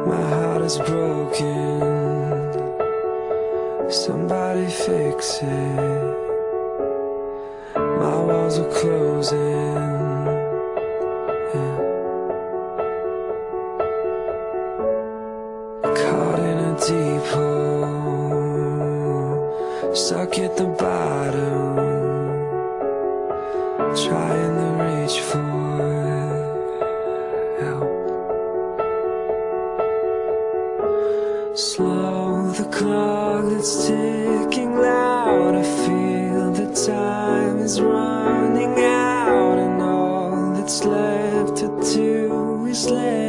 My heart is broken, somebody fix it. My walls are closing, yeah. Caught in a deep hole, stuck at the bottom, trying to reach for help. Slow the clock that's ticking loud. I feel the time is running out, and all that's left to do is let